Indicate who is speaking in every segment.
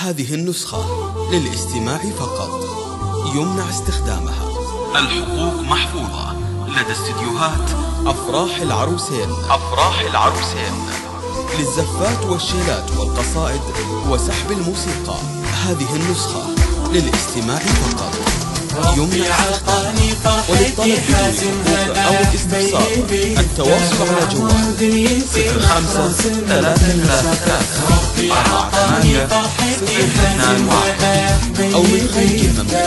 Speaker 1: هذه النسخة للاستماع فقط، يمنع استخدامها.
Speaker 2: الحقوق محفوظة لدى استديوهات
Speaker 1: أفراح العروسين. للزفات والشيلات والقصائد وسحب الموسيقى. هذه النسخة للاستماع فقط، يمنع استخدامها. وللطلب بدون أو الاستفسار التواصل على جوال 05-33-48-021 أو من خارج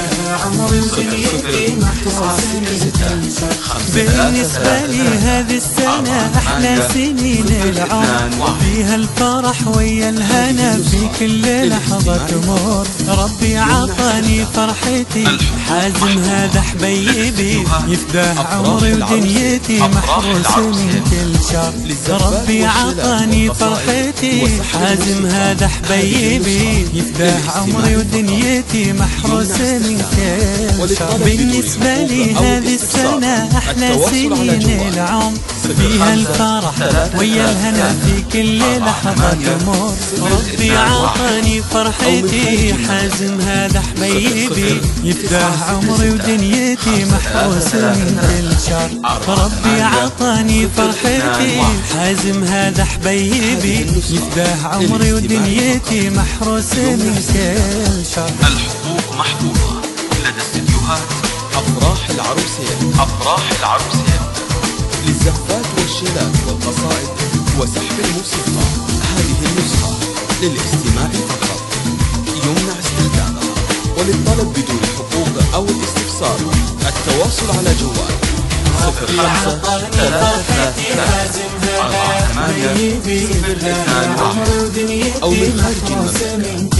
Speaker 1: المملكة.
Speaker 3: بالنسبة لي هذه السنة أحلى سنين العمر، فيها الفرح ويا الهنا في كل لحظة تمر. ربي عطاني فرحتي، حازم هذا حبيبي، يفداه عمري ودنيتي، محروس من كل شر. ربي عطاني فرحتي، حازم هذا حبيبي، يفداه عمري ودنيتي، محروس من كل شر. بالنسبة لي هذه السنة أحلى سنين العمر، فيها الفرح ويا الهنا في كل لحظة تمر. ربي عطاني فرحتي، حازم هذا حبيبي، يفداه عمري ودنيتي، محروس من كل شر. ربي عطاني فرحتي، حازم هذا حبيبي، يفداه عمري ودنيتي، محروس من كل شر.
Speaker 2: الحقوق محفوظة لدى استديوهات
Speaker 1: أفراح العروسين. للزفات والشيلات والقصائد وسحب الموسيقى. هذه النسخة للاستماع فقط، يمنع استخدامها. وللطلب بدون حقوق أو الاستفسار التواصل على جوال 05-33-48-021 أو من خارج المملكة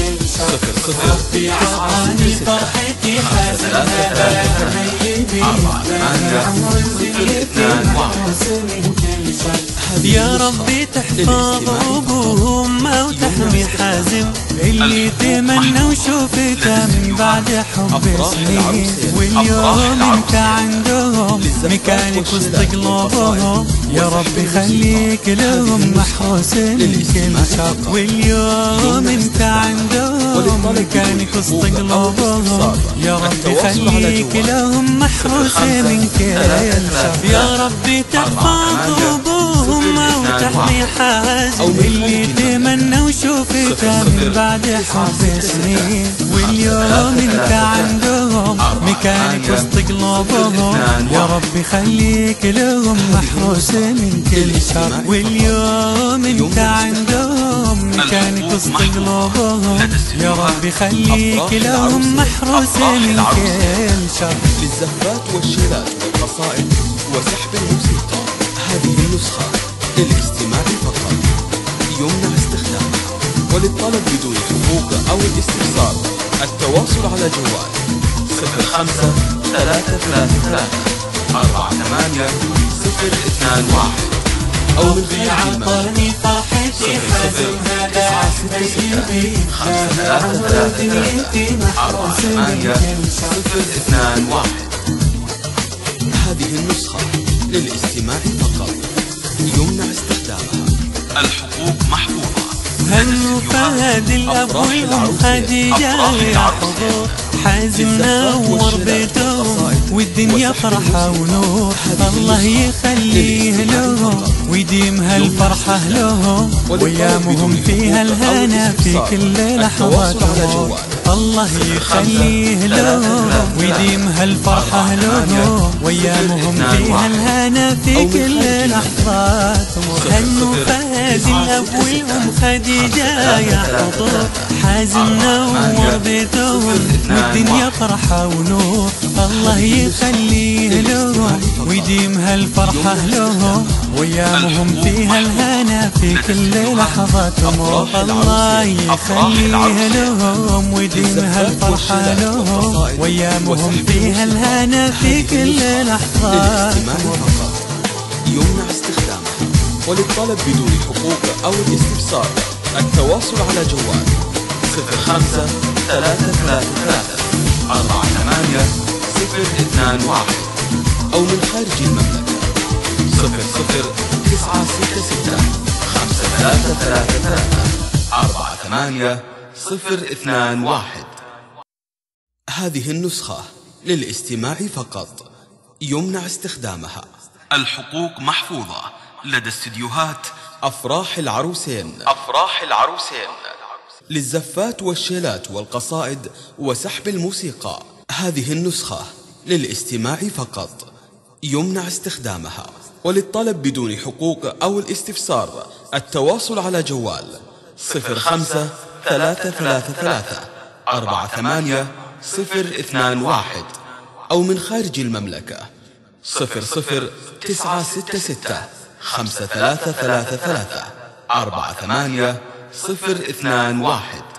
Speaker 2: 00-48-021.
Speaker 3: يا ربي تحفظ أبوهم وتحمي حازم، اللي تمنى وشوفته من بعد حب سنين. واليوم انت عندهم مكانك وسط قلوبهم، يا ربي خليك لهم محروس من كل شر. واليوم انت عندهم مكانك وسط قلوبهم، يا ربي خليك لهم محروس من كل شر. يا ربي تحفظ أبوهم وتحمي حازم، اللي تمنى وشوفته من بعد حب سنين. واليوم انت عندهم مكانك وسط قلوبهم، يا ربي خليك لهم محروس من كل شر. واليوم انت عندهم مكانك وسط قلوبهم، يا ربي خليك لهم محروس من كل شر.
Speaker 1: للزفات والشيلات والقصائد وسحب الموسيقى. هذه النسخة للاستماع فقط، يمنع استخدامها. وللطلب بدون حقوق أو الاستفسار التواصل على جوال 05-33-48-021 أو من خارج المملكة 00-93-48-021. هذه النسخة للاستماع فقط، يمنع استخدامها.
Speaker 2: الحقوق محفوظة.
Speaker 3: هنو فهد الأب والأم خديجة يا حضور، حازم نور بيتهم والدنيا فرحة ونور. الله يخليه لهم ويديم هالفرحة لهم، ويامهم فيها الهنا في كل لحظة تمر. الله يخليه لهم ويديم هالفرحة لهم، ويامهم فيها الهنا في كل لحظة تمر. هنو فهد الأب والأم خديجة يا حضور، حازم نور بيتهم والدنيا فرحة ونور. الله يخليه لهم ويديم هالفرحة لهم، ويامهم فيها الهنا في كل لحظة تمر. الله يخليه لهم ويديم هالفرحة لهم، ويامهم فيها الهنا في كل لحظة تمر.
Speaker 1: يمنع استخدامها. وللطلب بدون حقوق أو الاستفسار التواصل على جوال
Speaker 2: 05-33-48-021
Speaker 1: أو من خارج المملكة 00-966-5333-48
Speaker 2: 021.
Speaker 1: هذه النسخة للاستماع فقط، يمنع استخدامها.
Speaker 2: الحقوق محفوظة لدى استديوهات
Speaker 1: أفراح العروسين،
Speaker 2: أفراح العروسين.
Speaker 1: للزفات والشيلات والقصائد وسحب الموسيقى. هذه النسخة للاستماع فقط، يمنع استخدامها. وللطلب بدون حقوق أو الاستفسار التواصل على جوال 05-333-48021 أو من خارج المملكة 00-966-5333-48021.